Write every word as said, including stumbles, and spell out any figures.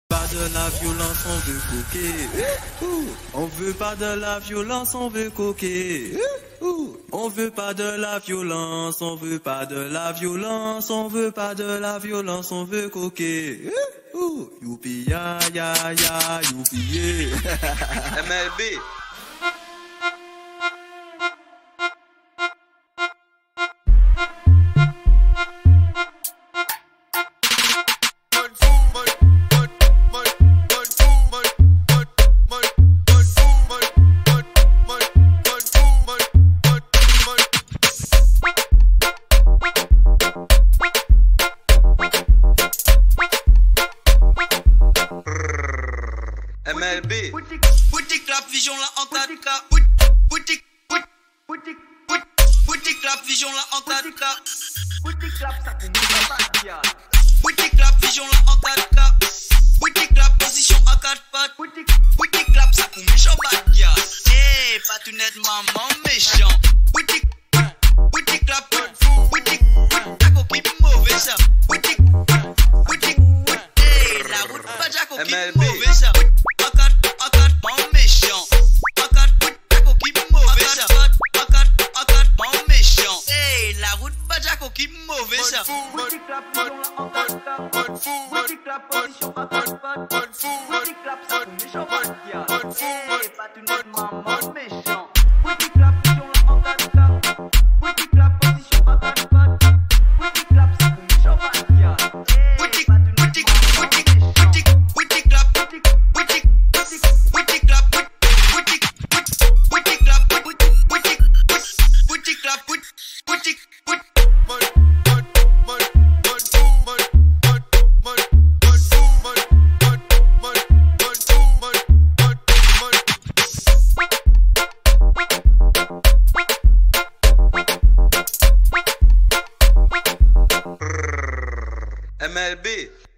Pas de la violence, on veut coquer. On veut pas de la violence, on veut coquer. On veut pas de la violence, on veut pas de la violence, on veut pas de la violence, on veut coquer. Youpi ya ya ya, youpi yeah. M L B. M L B. Boutique clap vision là en tas de cas. Boutique, boutique, boutique clap vision là en tas de cas. Boutique clap ça pour moi. Boutique clap vision là en tas de cas. Boutique clap position à quatre pattes. Boutique clap ça pour méchant bad gars. Eh, pas tout net maman méchant. Boutique, boutique clap, boutique, ta coquille mauvais ça. Boutique, boutique, eh, la route pas ja coquille mauvais ça. Mauvais ça. Boutique clap vision là en quatre cas. Boutique clap position à quatre pattes. Boutique clap ça pour méchant bad gars. Eh, pas tout net maman méchant. Boutique clap vision là en quatre cas. Boutique clap position à quatre pattes. Boutique clap ça pour méchant bad gars. Boutique, boutique, boutique, boutique, boutique clap, boutique, boutique, boutique, boutique clap, boutique, boutique clap, boutique, boutique, boutique clap, boutique, boutique. M L B.